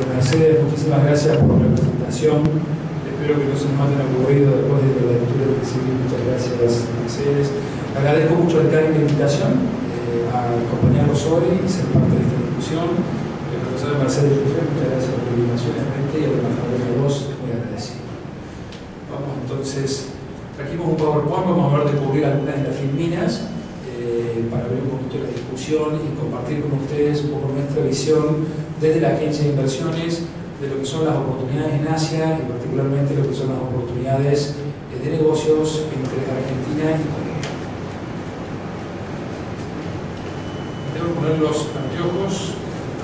Mercedes, muchísimas gracias por la presentación. Espero que no se nos hayan aburrido después de la lectura que recibí. Muchas gracias, Mercedes. Agradezco mucho al CARI la invitación a acompañarnos hoy y ser parte de esta discusión. El profesor Mercedes Jufré, muchas gracias por la invitación realmente, y al embajador de voz, muy agradecido. Vamos entonces, trajimos un PowerPoint, vamos a ver de cubrir algunas de las filminas para ver un poquito la discusión y compartir con ustedes un poco nuestra visión desde la agencia de inversiones de lo que son las oportunidades en Asia y particularmente lo que son las oportunidades de negocios entre Argentina y Corea. Tengo que poner los anteojos.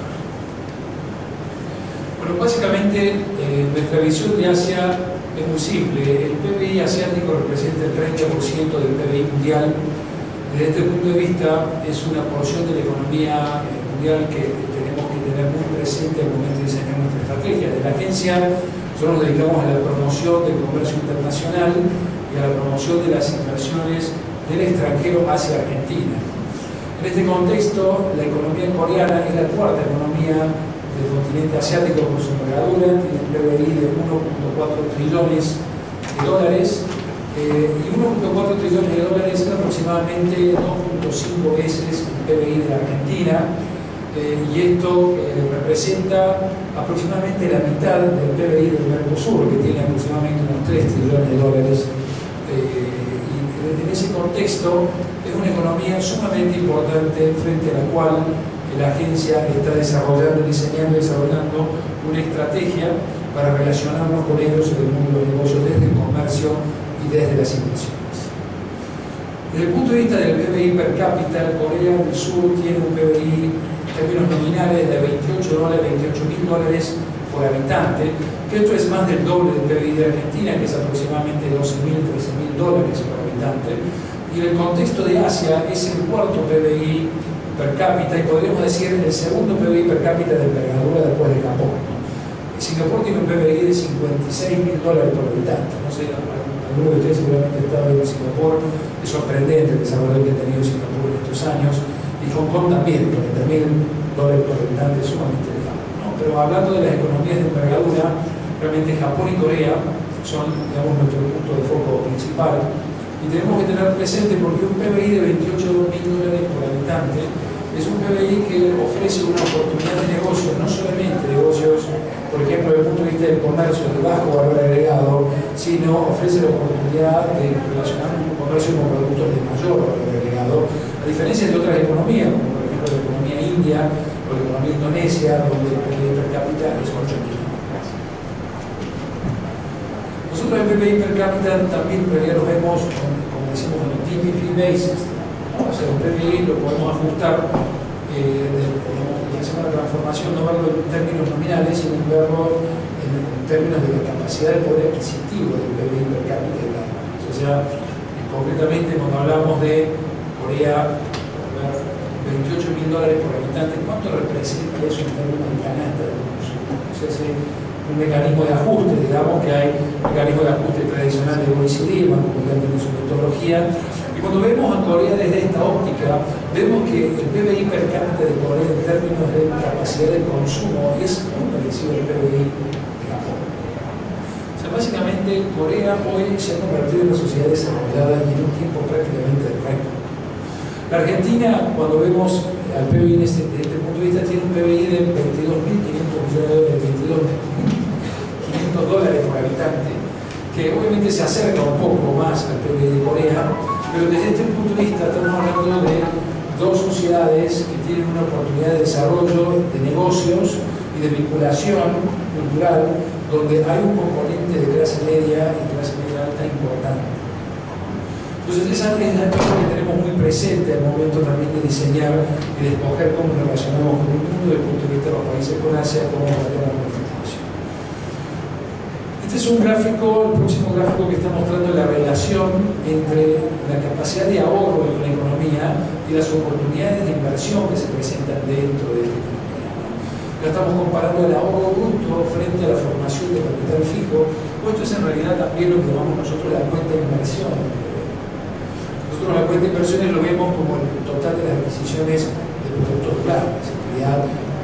Bueno, básicamente nuestra visión de Asia es muy simple. El PBI asiático representa el 30% del PBI mundial. Desde este punto de vista es una porción de la economía mundial que tenemos que tener muy presente al momento de diseñar nuestra estrategia. Desde la agencia nosotros nos dedicamos a la promoción del comercio internacional y a la promoción de las inversiones del extranjero hacia Argentina. En este contexto, la economía coreana es la cuarta economía del continente asiático por su envergadura, tiene un PBI de 1.4 trillones de dólares. Y 1.4 trillones de dólares es aproximadamente 2.5 veces el PBI de la Argentina, y esto representa aproximadamente la mitad del PBI del Mercosur, que tiene aproximadamente unos 3 trillones de dólares. Y en ese contexto es una economía sumamente importante frente a la cual la agencia está diseñando y desarrollando una estrategia para relacionarnos con ellos en el mundo de los negocios desde el comercio y desde las inversiones. Desde el punto de vista del PBI per cápita, Corea del Sur tiene un PBI en términos nominales de 28.000 dólares por habitante, que esto es más del doble del PBI de Argentina, que es aproximadamente 12.000, 13.000 dólares por habitante. Y en el contexto de Asia es el cuarto PBI per cápita y podríamos decir el segundo PBI per cápita de envergadura después de Japón. Singapur tiene un PBI de 56.000 dólares por habitante. No sé, algunos de ustedes seguramente han estado en Singapur. Es sorprendente el desarrollo que ha tenido Singapur en estos años, y Hong Kong también, 40.000 dólares por habitante, es sumamente elevado, ¿no? Pero hablando de las economías de envergadura, realmente Japón y Corea son, digamos, nuestro punto de foco principal, y tenemos que tener presente porque un PBI de 28.000 dólares por habitante es un PBI que ofrece una oportunidad de negocio, no solamente negocios, por ejemplo, desde el punto de vista del comercio de bajo valor agregado, sino ofrece la oportunidad de relacionar un comercio con productos de mayor valor agregado, a diferencia de otras economías, como por ejemplo la economía india o la economía indonesia, donde el PBI per cápita es 8.000. Nosotros el PBI per cápita también en realidad lo vemos, como decimos, en el PPP basis, ¿no? O sea, el PBI lo podemos ajustar y hacer una transformación, no verlo en términos nominales, sino verlo en términos de la capacidad de poder adquisitivo del PBI per cápita de cada país. O sea, concretamente cuando hablamos de Corea, 28.000 dólares por habitante, ¿cuánto representa eso en términos de canasta de consumo? O sea, es un mecanismo de ajuste, digamos que hay un mecanismo de ajuste tradicional de OECD, Banco Mundial tiene su metodología. Y cuando vemos a Corea desde esta óptica, vemos que el PBI per cápita de Corea en términos de capacidad de consumo es muy parecido al PBI de Japón. O sea, básicamente Corea hoy se ha convertido en una sociedad desarrollada y en un tiempo prácticamente de récord. La Argentina, cuando vemos al PBI desde este punto de vista, tiene un PBI de 22.500 dólares por habitante, que obviamente se acerca un poco más al PBI de Corea. Pero desde este punto de vista estamos hablando de dos sociedades que tienen una oportunidad de desarrollo de negocios y de vinculación cultural, donde hay un componente de clase media y clase media alta importante. Entonces esa es la cosa que tenemos muy presente al momento también de diseñar y de escoger cómo nos relacionamos con el mundo desde el punto de vista de los países con Asia, cómo valoramos nuestra información. Este es un gráfico, el próximo gráfico que está mostrando la relación entre la capacidad de ahorro de una economía y las oportunidades de inversión que se presentan dentro de esta economía, ¿no? Acá estamos comparando el ahorro bruto frente a la formación de capital fijo, pues esto es en realidad también lo que llamamos nosotros la cuenta de inversión. Nosotros la cuenta de inversiones lo vemos como el total de las adquisiciones de productos durables, en realidad el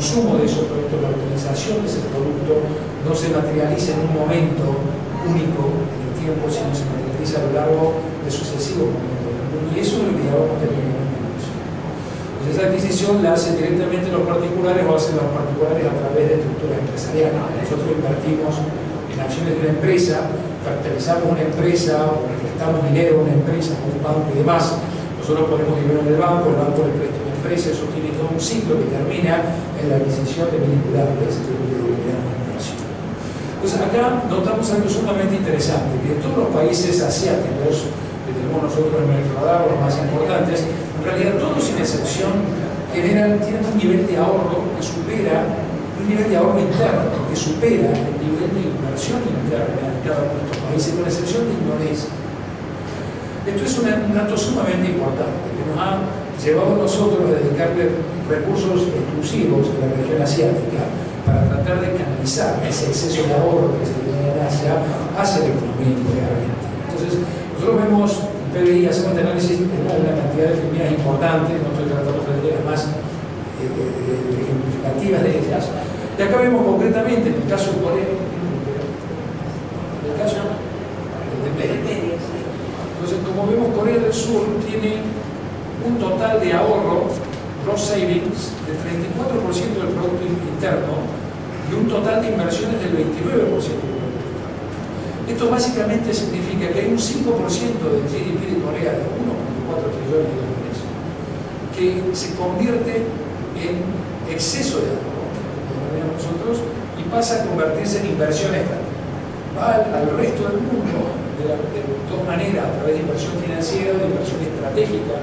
consumo de esos productos, la utilización de ese producto no se materializa en un momento único en el tiempo, sino se materializa a lo largo de sucesivos momentos. Y eso es lo que llamamos técnicamente inversión. Entonces esa adquisición la hacen directamente los particulares o hacen los particulares a través de estructuras empresariales. Nosotros invertimos en acciones de una empresa, capitalizamos una empresa o prestamos dinero a una empresa, a un banco y demás. Nosotros ponemos dinero en el banco le presta una empresa, eso tiene todo un ciclo que termina en la adquisición de vinculables de inversión. Entonces acá notamos algo sumamente interesante, que en todos los países asiáticos que tenemos nosotros en nuestro radar, los más importantes, en realidad todos sin excepción tienen un nivel de ahorro que supera, un nivel de ahorro interno que supera el nivel de inversión interna en cada uno de estos países, con excepción de Indonesia. Esto es un dato sumamente importante que nos ha llevado a nosotros a dedicarle recursos exclusivos a la región asiática para tratar de canalizar ese exceso de ahorro que se tiene en Asia hacia la economía argentina. Entonces, nosotros vemos el PBI, hacemos este análisis, tenemos una cantidad de firmas importantes, no estoy tratando de las más ejemplificativas de ellas. Y acá vemos concretamente, en el caso de Corea, en el caso de Media. Entonces, como vemos, Corea del Sur tiene un total de ahorro, gross savings, del 34% del Producto Interno y un total de inversiones del 29% del Producto Interno. Esto básicamente significa que hay un 5% del GDP de Corea, de 1,4 trillones de dólares, que se convierte en exceso de ahorro, como nosotros, y pasa a convertirse en inversión extranjera. Va al resto del mundo de dos maneras, a través de inversión financiera, de inversión estratégica.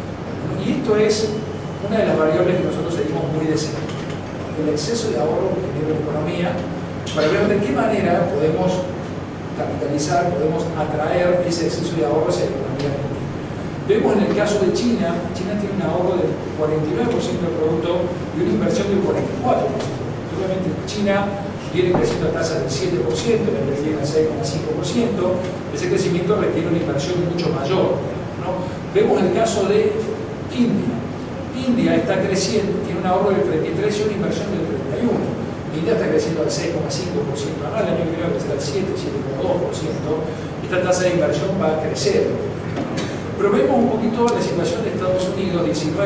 Y esto es una de las variables que nosotros seguimos muy de cerca, el exceso de ahorro que genera la economía, para ver de qué manera podemos capitalizar, podemos atraer ese exceso de ahorro hacia la economía argentina. Vemos en el caso de China, China tiene un ahorro del 49% del producto y una inversión del 44%. Obviamente China viene creciendo a tasa del 7%, la inversión al 6,5%, ese crecimiento requiere una inversión mucho mayor, ¿no? Vemos el caso de India. India está creciendo, tiene un ahorro del 33% y una inversión del 31%. India está creciendo al 6,5% anual, el año que viene será al 7,2%. Esta tasa de inversión va a crecer. Pero vemos un poquito la situación de Estados Unidos,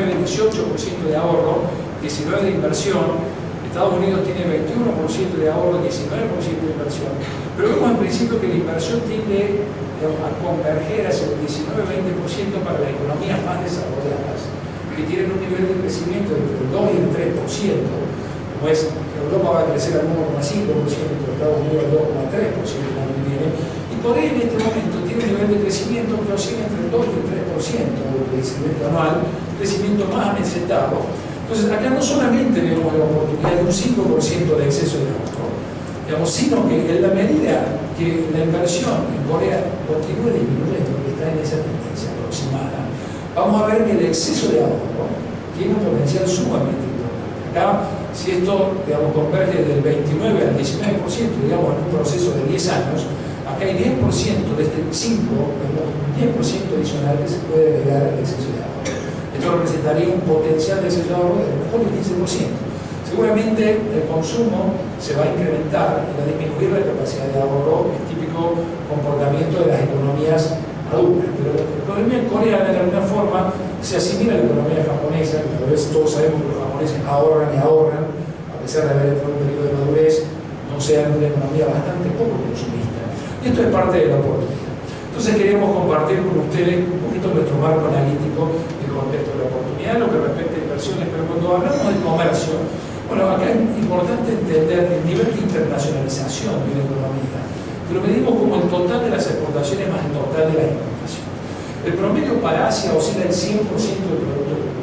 18% de ahorro, 19% de inversión. Estados Unidos tiene 21% de ahorro, 19% de inversión. Pero vemos en principio que la inversión tiende a converger hacia el 19-20% para las economías más desarrolladas, que tienen un nivel de crecimiento entre el 2 y el 3%, como es Europa va a crecer al 1,5%, Estados Unidos al 2,3% el año que viene, y Corea en este momento tiene un nivel de crecimiento que oscila entre el 2 y el 3% del crecimiento anual, crecimiento más amesetado. Entonces, acá no solamente vemos la oportunidad de un 5% de exceso de ahorro, digamos, sino que en la medida que la inversión en Corea continúe disminuyendo, que está en esa tendencia aproximada, vamos a ver que el exceso de ahorro tiene un potencial sumamente importante. Acá, si esto, digamos, converge del 29 al 19%, digamos, en un proceso de 10 años, acá hay 10% de este 5, vemos, 10% adicional que se puede agregar al exceso de ahorro. Esto representaría un potencial de exceso de ahorro de a lo mejor el 15%. Seguramente el consumo se va a incrementar y va a disminuir la capacidad de ahorro, el típico comportamiento de las economías maduras. Pero la economía coreana de alguna forma se asimila a la economía japonesa, que tal vez todos sabemos que los japoneses ahorran y ahorran, a pesar de haber entrado en un periodo de madurez, no sean una economía bastante poco consumista. Y esto es parte de la oportunidad. Entonces queríamos compartir con ustedes un poquito nuestro marco analítico del contexto de la oportunidad, lo que respecta a inversiones, pero cuando hablamos de comercio, bueno, acá es importante entender el nivel de internacionalización de una economía, que lo medimos como el total de las exportaciones más el total de las importaciones. El promedio para Asia oscila el 100% del Producto Bruto.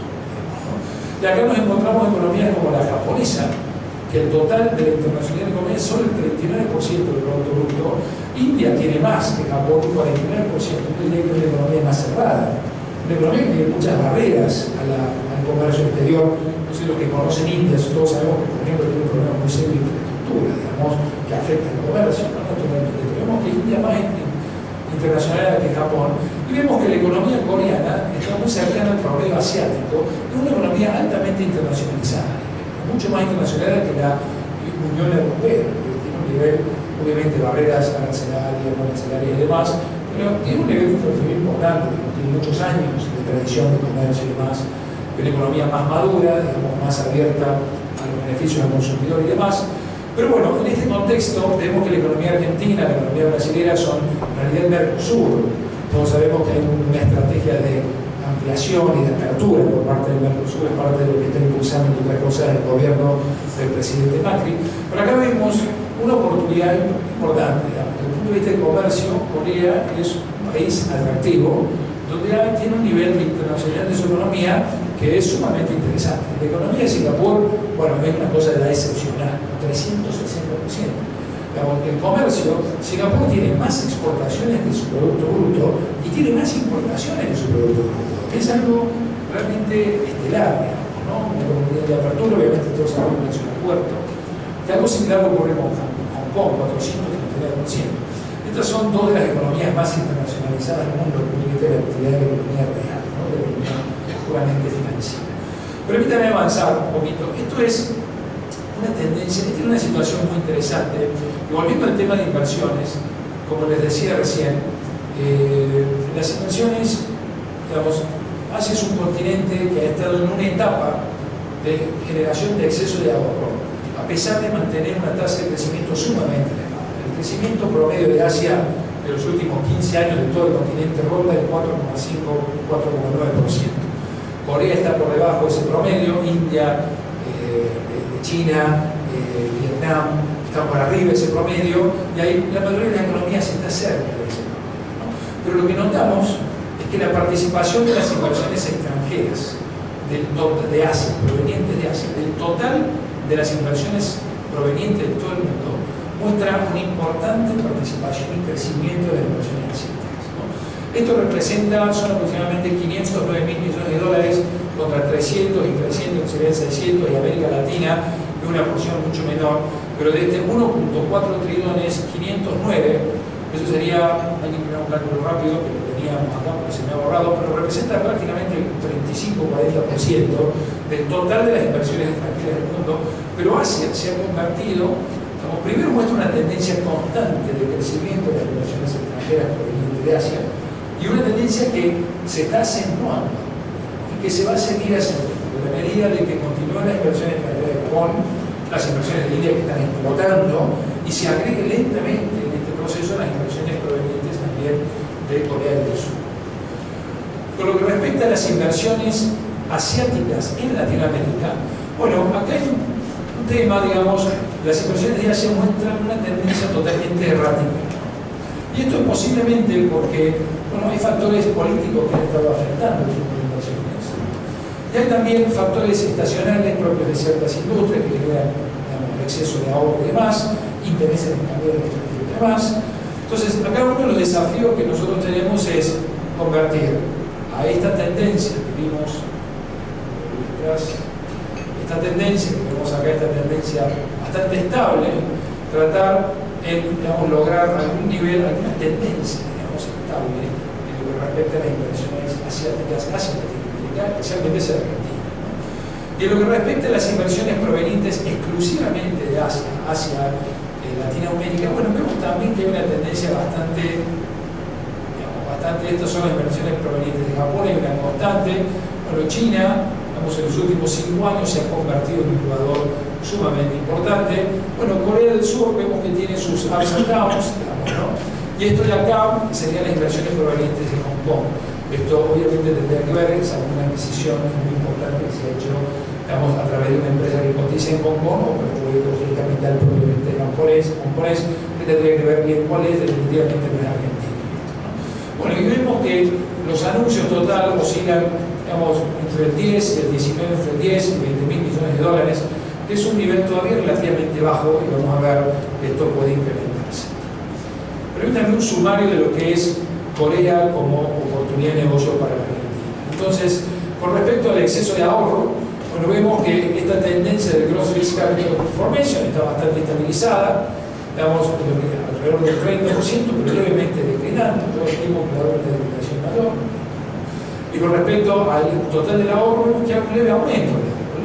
Y acá nos encontramos economías como la japonesa, que el total de la internacionalidad de la economía es solo el 39% del Producto Bruto. India tiene más que Japón, un 49%, es una economía más cerrada. Una economía que tiene muchas barreras al comercio exterior. No sé, los que conocen India, todos sabemos que, por ejemplo, tiene un problema muy serio de infraestructura, digamos, que afecta al comercio. Pero vemos que India más internacional que Japón, y vemos que la economía coreana está muy cercana al promedio asiático, es una economía altamente internacionalizada. mucho más internacional que la Unión Europea, que tiene un nivel, obviamente, barreras arancelarias, no arancelarias y demás, pero tiene un nivel internacional importante, tiene muchos años de tradición de comercio y demás, una economía más madura, digamos, más abierta a los beneficios del consumidor y demás. Pero bueno, en este contexto vemos que la economía argentina, la economía brasileña son en realidad el Mercosur. Todos sabemos que hay una estrategia de ampliación y de apertura por parte del Mercosur, es parte de lo que está impulsando, entre otras cosas, el gobierno del presidente Macri. Pero acá vemos una oportunidad importante. Desde el punto de vista del comercio, Corea es un país atractivo, donde tiene un nivel internacional de su economía que es sumamente interesante. La economía de Singapur, bueno, es una cosa excepcional, 360%. El comercio, Singapur tiene más exportaciones de su Producto Bruto y tiene más importaciones de su Producto Bruto. Es algo realmente estelar, digamos, ¿no? Una economía de apertura, obviamente todos sabemos que es un aeropuerto. Que algo similar ocurre con Hong Kong, 439%. Estas son dos de las economías más internacionalizadas del mundo, desde el punto de vista de la actividad de la economía real, ¿no? De la economía puramente financiera. Permítanme avanzar un poquito. Esto es una tendencia, esta es una situación muy interesante. Y volviendo al tema de inversiones, como les decía recién, las inversiones, digamos, Asia es un continente que ha estado en una etapa de generación de exceso de ahorro, a pesar de mantener una tasa de crecimiento sumamente elevada. El crecimiento promedio de Asia de los últimos 15 años de todo el continente ronda el 4,5-4,9%. Corea está por debajo de ese promedio, India, China, Vietnam están por arriba de ese promedio, y ahí la mayoría de las economías está cerca de ese promedio, ¿no? Pero lo que notamos es que la participación de las inversiones extranjeras de Asia, provenientes de Asia, del total de las inversiones provenientes de todo el mundo, muestra una importante participación y crecimiento de las inversiones asiáticas, ¿no? Esto representa, son aproximadamente 509 mil millones de dólares contra 300 y 300, serían 600, y América Latina de una porción mucho menor, pero de este 1.4 trillones, 509, eso sería, hay que mirar un cálculo rápido, que lo teníamos acá porque se me ha borrado, pero representa prácticamente el 35-40% del total de las inversiones extranjeras del mundo. Pero Asia se ha convertido, como primero muestra una tendencia constante de crecimiento de las inversiones extranjeras provenientes de Asia, y una tendencia que se está acentuando y que se va a seguir acentuando en la medida de que continúen las inversiones extranjeras de Japón, las inversiones de India que están explotando, y se agregue lentamente en este proceso las inversiones provenientes también de Corea del Sur. Con lo que respecta a las inversiones asiáticas en Latinoamérica, bueno, acá hay un tema, digamos, las inversiones de Asia muestran una tendencia totalmente errática. Y esto es posiblemente porque, bueno, hay factores políticos que han estado afectando el tipo de inversiones. Y hay también factores estacionales propios de ciertas industrias que generan, digamos, exceso de ahorro y demás, intereses en cambiar de estrategia y demás. Entonces, acá uno de los desafíos que nosotros tenemos es convertir a esta tendencia que vimos esta tendencia que vemos acá, esta tendencia bastante estable, tratar en, digamos, lograr algún nivel, alguna tendencia, digamos, estable en lo que respecta a las inversiones asiáticas hacia Latinoamérica, especialmente hacia Argentina, ¿no? Y en lo que respecta a las inversiones provenientes exclusivamente de Asia, hacia Latinoamérica, bueno, vemos también que hay una tendencia bastante, digamos, estas son las inversiones provenientes de Japón, hay una constante. Bueno, China, digamos, en los últimos 5 años se ha convertido en un jugador sumamente importante. Bueno, Corea del Sur vemos que tiene sus ups and downs, digamos, ¿no? Y esto de acá serían las inversiones provenientes de Hong Kong. Esto obviamente tendría que ver, es alguna adquisición muy importante que se ha hecho, digamos, a través de una empresa que cotiza en Hong Kong, o por el capital propiamente hongkonés, que tendría que ver bien cuál es, definitivamente no es Argentina, ¿no? Bueno, y vemos que los anuncios total oscilan, digamos, entre el 10 y el 19, entre el 10 y 20 mil millones de dólares, que es un nivel todavía relativamente bajo, y vamos a ver que esto puede incrementarse. Permítanme un sumario de lo que es Corea como oportunidad de negocio para la Argentina. Entonces, con respecto al exceso de ahorro, bueno, vemos que esta tendencia del Gross Fixed Capital Formation está bastante estabilizada, digamos, alrededor del 30%, pero levemente declinando. Yo estimo que va a haber una declinación mayor. Y con respecto al total del ahorro, vemos que hay un leve aumento, un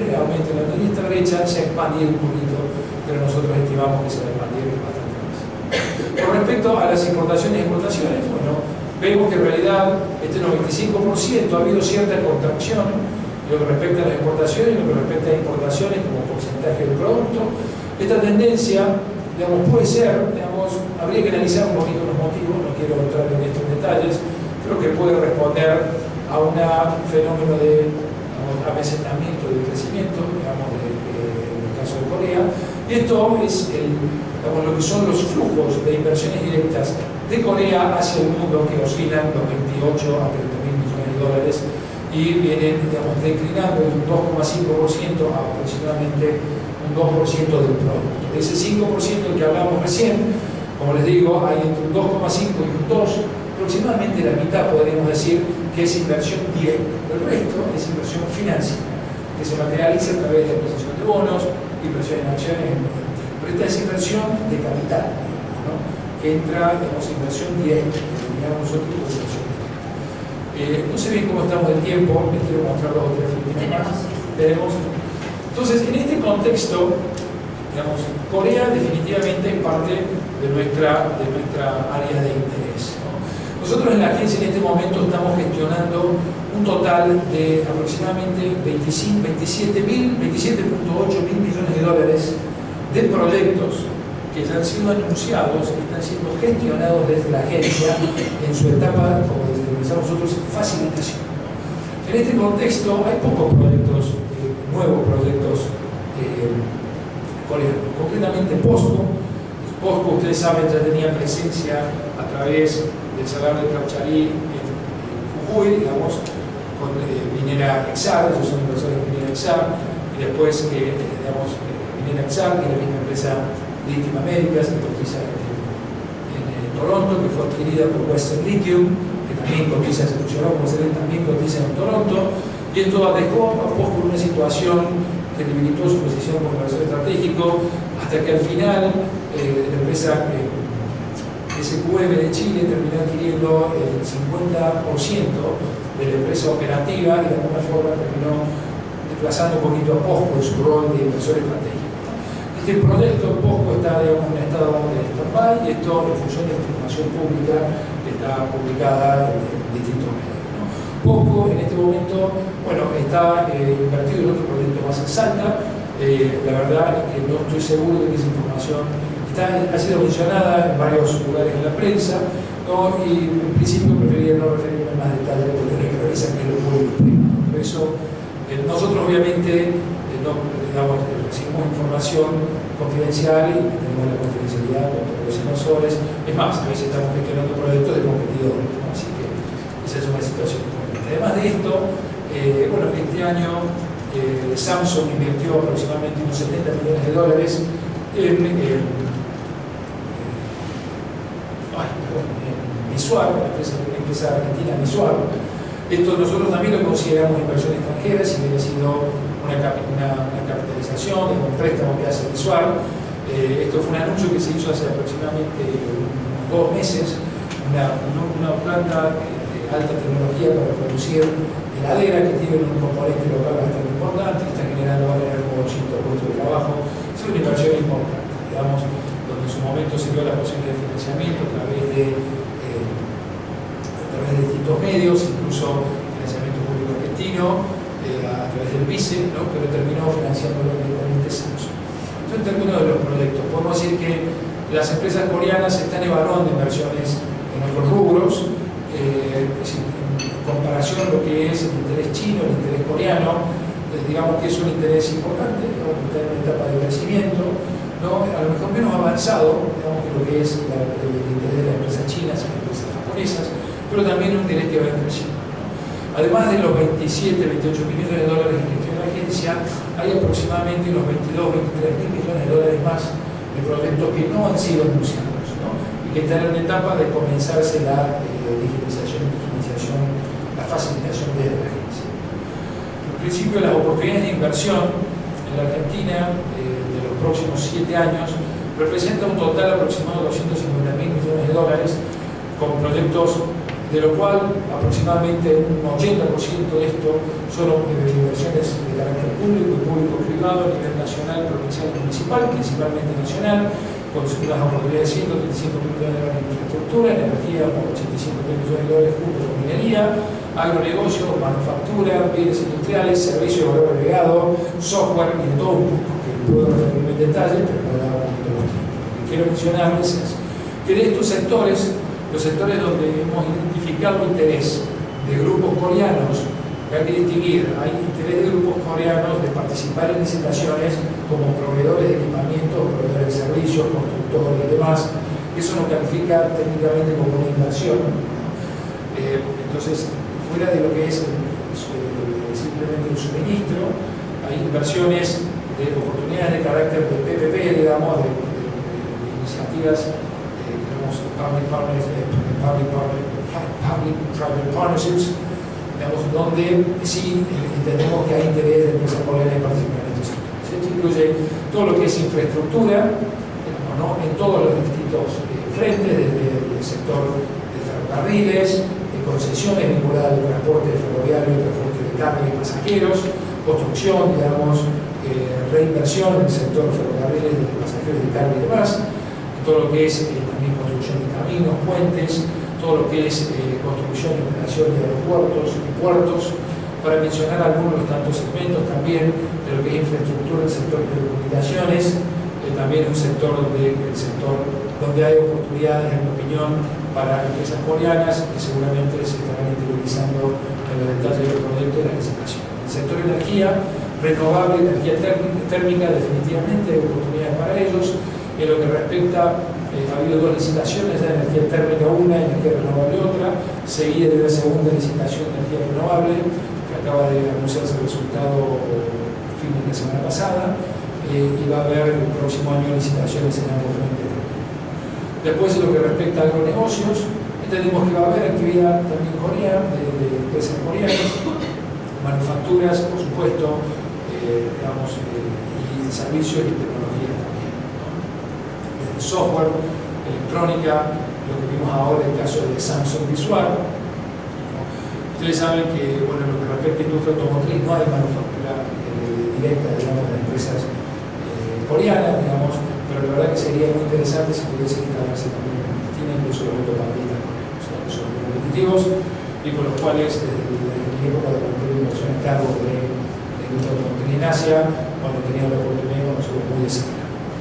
siempre aumenta la tendencia. Esta brecha se ha expandido un poquito, pero nosotros estimamos que se va a expandir bastante más. Con respecto a las importaciones y exportaciones, bueno, vemos que en realidad este 95% ha habido cierta contracción en lo que respecta a las exportaciones y en lo que respecta a importaciones como porcentaje del producto. Esta tendencia, digamos, puede ser, digamos, habría que analizar un poquito los motivos, no quiero entrar en estos detalles, creo que puede responder a un fenómeno de amesentamiento del crecimiento, digamos, en el caso de Corea. Y esto es digamos, lo que son los flujos de inversiones directas de Corea hacia el mundo, que oscilan los 28 a 30.000 millones de dólares y vienen, digamos, declinando de un 2,5% a aproximadamente un 2% del producto. De ese 5% del que hablamos recién, como les digo, hay entre un 2,5 y un 2%, aproximadamente la mitad podríamos decir que es inversión directa. El resto es inversión financiera, que se materializa a través de la adquisición de bonos, inversión en acciones, pero esta es inversión de capital, ¿no? Que entra, digamos, inversión directa, que denominamos nosotros como inversión directa. No sé bien cómo estamos de tiempo, les quiero mostrar dos o tres últimas más. Tenemos. Entonces, en este contexto, digamos, Corea definitivamente es parte de nuestra área de interés, ¿no? Nosotros en la agencia en este momento estamos gestionando un total de aproximadamente 27.8 mil millones de dólares de proyectos que ya han sido anunciados y están siendo gestionados desde la agencia en su etapa, como decimos nosotros, facilitación. En este contexto hay pocos proyectos, nuevos proyectos coreanos, concretamente POSCO. POSCO, ustedes saben, ya tenía presencia a través del Salar de Caucharí en Jujuy, digamos, con Minera Exar, ellos son inversores de Minera Exar, y después digamos, Minera Exar, que es la misma empresa Lithium Americas, que cotiza en Toronto, que fue adquirida por Western Lithium, que también cotiza, se fusionó con Western, también cotiza en Toronto, y esto dejó a POSCO en una situación que debilitó su posición como inversor estratégico, hasta que al final la empresa SQM de Chile terminó adquiriendo el 50% de la empresa operativa y de alguna forma terminó desplazando un poquito a POSCO en su rol de inversor estratégico. Este proyecto POSCO está, digamos, en un estado de stand-by y esto en función de la información pública que está publicada en distintos medios, ¿no? POSCO en este momento, bueno, está invertido en otro proyecto más en Salta. La verdad es que no estoy seguro de que esa información ha sido mencionada en varios lugares en la prensa, ¿no? Y en principio preferiría no referirme a más detalles porque tener que revisar que es lo público. Por eso, nosotros obviamente recibimos información confidencial y tenemos la confidencialidad con todos los inversores. Es más, a veces estamos gestionando proyectos de competidores, ¿no? Así que esa es una situación importante. Además de esto, bueno, este año Samsung invirtió aproximadamente unos 70 millones de dólares en Visual, la empresa argentina Visual. Esto nosotros también lo consideramos inversión extranjera, si bien ha sido una capitalización, un préstamo que hace Visual. Esto fue un anuncio que se hizo hace aproximadamente unos 2 meses, una planta de alta tecnología para producir heladera que tiene un componente local bastante importante, que está generando ahora como 200 puestos de trabajo. Es una inversión importante, digamos, donde en su momento se dio la posibilidad de financiamiento a través de distintos medios, incluso financiamiento público argentino, a través del BICE, ¿no? Pero terminó financiándolo directamente Samsung. Entonces, en términos de los proyectos, podemos decir que las empresas coreanas están evaluando inversiones en otros rubros, en comparación a lo que es el interés chino, el interés coreano, digamos que es un interés importante, digamos que está en una etapa de crecimiento, ¿no? A lo mejor menos avanzado, digamos, que lo que es el interés de las empresas chinas y las empresas japonesas, pero también un interés que va creciendo, ¿no? Además de los 27, 28 millones de dólares que gestiona la agencia, hay aproximadamente unos 22, 23 mil millones de dólares más de proyectos que no han sido anunciados, ¿no? Y que están en la etapa de comenzarse la digitalización, la facilitación de la agencia. En principio, las oportunidades de inversión en la Argentina de los próximos 7 años representan un total aproximado de 250 mil millones de dólares con proyectos de lo cual aproximadamente un 80% de esto son inversiones de carácter público y público-privado a nivel nacional, provincial y municipal, principalmente nacional, con unas oportunidades de 135 millones de dólares en infraestructura, en energía, con 85 millones de dólares junto con minería, agronegocio, manufactura, bienes industriales, servicios de valor agregado, software y de todo un poco, que puedo referirme en detalle, pero no da un poquito de tiempo. Lo que quiero mencionarles es que de estos sectores, los sectores donde hemos identificado interés de grupos coreanos, hay que distinguir, hay interés de grupos coreanos de participar en licitaciones como proveedores de equipamiento, proveedores de servicios, constructores y demás. Eso nos califica técnicamente como una inversión. Entonces, fuera de lo que es simplemente un suministro, hay inversiones de oportunidades de carácter de PPP, digamos, de iniciativas, public-private partnerships, digamos, donde sí entendemos que hay interés de empresas coreanas en participar en estos sectores. Esto incluye todo lo que es infraestructura, digamos, ¿no? En todos los distintos frentes, desde el sector de ferrocarriles, concesiones vinculadas al transporte ferroviario, transporte de carga y pasajeros, construcción, digamos, reinversión en el sector ferrocarriles de pasajeros de carga y demás, todo lo que es también construcción de caminos, puentes, todo lo que es construcción y operación de aeropuertos y puertos, para mencionar algunos de los tantos segmentos también de lo que es infraestructura, el sector de telecomunicaciones, también es un sector donde hay oportunidades, en mi opinión, para empresas coreanas que seguramente se estarán interiorizando en los detalles del proyecto de la licitación. El sector de energía renovable, energía térmica, definitivamente hay oportunidades para ellos. En lo que respecta, ha habido dos licitaciones de energía térmica una, energía renovable otra, seguida de la segunda licitación de energía renovable, que acaba de anunciarse el resultado fin de la semana pasada, y va a haber el próximo año licitaciones en ambos frentes también. Después, en lo que respecta a agronegocios, entendemos que va a haber actividad también coreana, de empresas coreanas, manufacturas, por supuesto, digamos, y servicios y tecnologías también, ¿no? Software, electrónica, lo que vimos ahora en el caso de Samsung Visual, ¿no? Ustedes saben que, bueno, en lo que respecta a industria automotriz no hay manufactura directa, digamos, de empresas coreanas, digamos, pero la verdad que sería muy interesante si pudiese instalarse también en Argentina, incluso los automovilistas coreanos, ¿no? Que son muy competitivos y por los cuales desde la época de cualquier inversión a cargo de la industria automotriz en Asia, cuando tenían la oportunidad de conocerlo muy de cerca.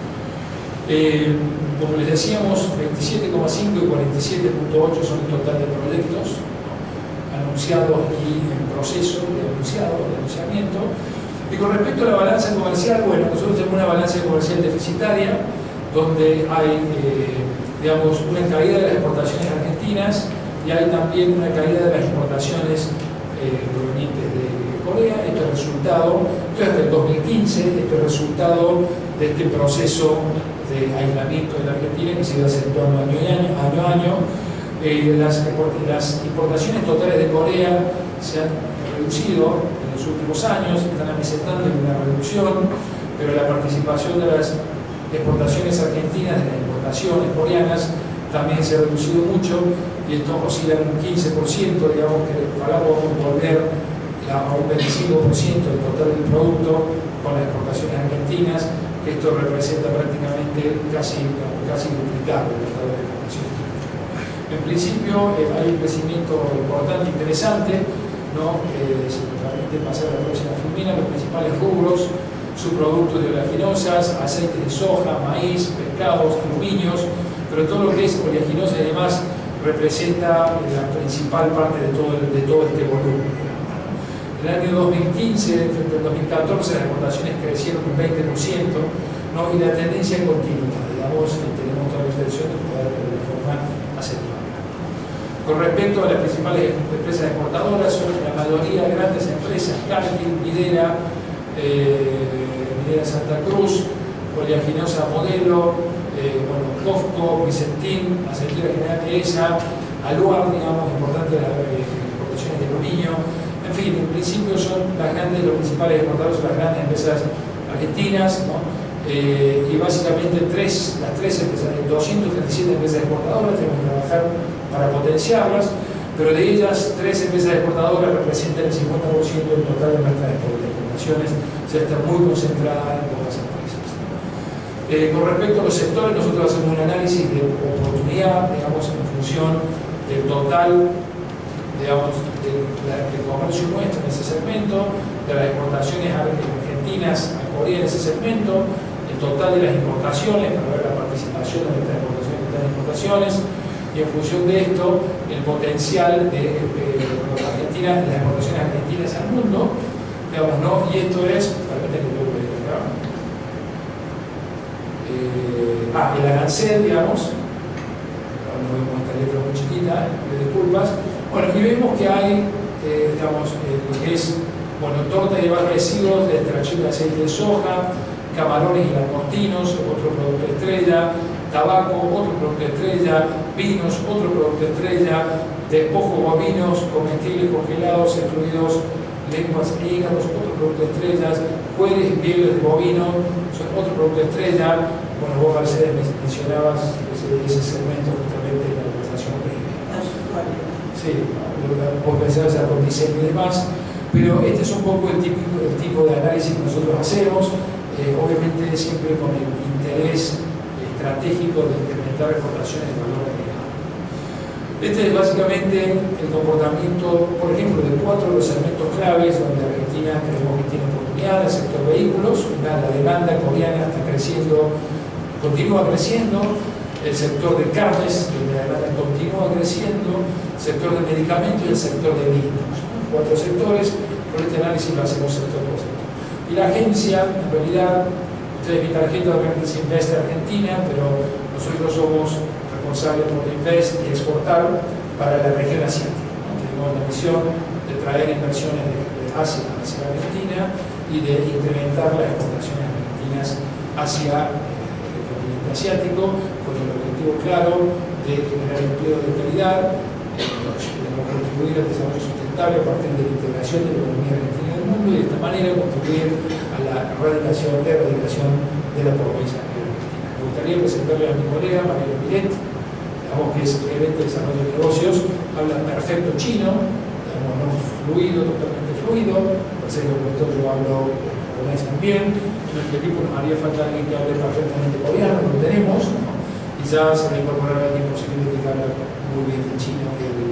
Como les decíamos, 27,5 y 47,8 son el total de proyectos, ¿no?, anunciados y en proceso de anunciamiento. Y con respecto a la balanza comercial, bueno, nosotros tenemos una balanza comercial deficitaria, donde hay, digamos, una caída de las exportaciones argentinas y hay también una caída de las exportaciones provenientes de Corea. Esto es resultado, esto es hasta el 2015, esto es resultado de este proceso de aislamiento de la Argentina que se iba acentuando año a año. Las importaciones totales de Corea se han reducido en los últimos años, están apresentando una reducción, pero la participación de las exportaciones argentinas, de las importaciones coreanas, también se ha reducido mucho, y esto oscila en un 15%, digamos que ojalá podamos volver a un 25% del total del producto con las exportaciones argentinas, que esto representa prácticamente casi duplicado el total de exportaciones. En principio hay un crecimiento importante, interesante, ¿no? Si me permite pasar a la próxima filmina, los principales rubros: subproductos de oleaginosas, aceites de soja, maíz, pescados, aluminios, pero todo lo que es oleaginosa y demás representa la principal parte de todo este volumen. En el año 2015, frente al 2014, las exportaciones crecieron un 20%, ¿no? Y la tendencia continúa, digamos, tenemos toda la intención de poder de forma acentuada. Con respecto a las principales empresas exportadoras, son la mayoría grandes empresas: Cargill, Midera, Midera Santa Cruz, Oleaginosa Modelo, bueno, Cofco, Vicentín, Aceitera General ESA, Aluar, digamos, importantes las exportaciones de aluminio. En fin, en principio son los principales exportadores son las grandes empresas argentinas, ¿no? Y básicamente las tres empresas, 237 empresas exportadoras, tenemos que trabajar para potenciarlas. pero de ellas 3 empresas exportadoras representan el 50% del total de nuestras exportaciones, o sea, está muy concentrada en pocas empresas. Con respecto a los sectores, nosotros hacemos un análisis de oportunidad, digamos, en función del total, digamos, del comercio nuestro en ese segmento, de las exportaciones argentinas a Corea en ese segmento, el total de las importaciones, para ver la participación de nuestras exportaciones, y en función de esto, el potencial de Argentina, las exportaciones argentinas al mundo, digamos, ¿no? Y esto es, permítanme que lo vea acá. El arancel, digamos, no vemos esta letra muy chiquita, me disculpas. Bueno, y vemos que hay, digamos, lo que es, bueno, torta y demás residuos de extracción de aceite de soja, camarones y langostinos, otro producto estrella, tabaco, otro producto estrella, vinos, otro producto estrella, despojos bovinos, comestibles congelados, incluidos lenguas e hígados, otro producto estrellas, cueres y pieles de bovino, son otro producto estrella. Bueno, vos, Mercedes, mencionabas ese segmento justamente en la conversación previa. Sí, vos pensabas con diseño y demás, pero este es un poco el tipo de análisis que nosotros hacemos, obviamente siempre con el interés estratégico de incrementar exportaciones de valor agregado. Este es básicamente el comportamiento, por ejemplo, de 4 de los segmentos claves donde Argentina creemos que tiene oportunidad: el sector vehículos, la demanda coreana está creciendo, continúa creciendo; el sector de carnes, donde la demanda continúa creciendo; el sector de medicamentos y el sector de vinos. 4 sectores, por este análisis lo hacemos sector por sector. Y la agencia, en realidad, ustedes, mi tarjeta obviamente es Invest Argentina, pero nosotros somos responsables por Invest y exportar para la región asiática, ¿no? Tenemos la misión de traer inversiones de Asia hacia Argentina y de incrementar las exportaciones argentinas hacia el continente asiático, con el objetivo claro de generar empleo de calidad, contribuir al desarrollo sustentable a partir de la integración de la economía argentina en el mundo y de esta manera contribuir a la erradicación de la pobreza en Argentina. Me gustaría presentarle a mi colega Mariano Miret, digamos, que es gerente de desarrollo de negocios, habla perfecto chino, digamos, no fluido, totalmente fluido, por ser que yo hablo japonés también. En nuestro equipo nos haría falta alguien que hable perfectamente coreano, lo tenemos, ¿no? Y ya se va a incorporar alguien posiblemente que habla muy bien el chino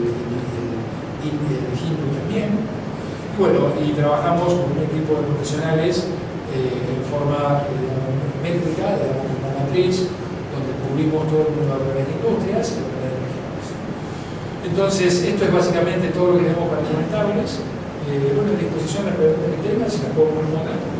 y el hindi también. Y bueno, y trabajamos con un equipo de profesionales en forma métrica, digamos, una matriz, donde cubrimos todo el mundo a través de industrias y a través de regiones. Entonces, esto es básicamente todo lo que tenemos para comentarles. Bueno, a disposición las preguntas que tengan, si las puedo responder.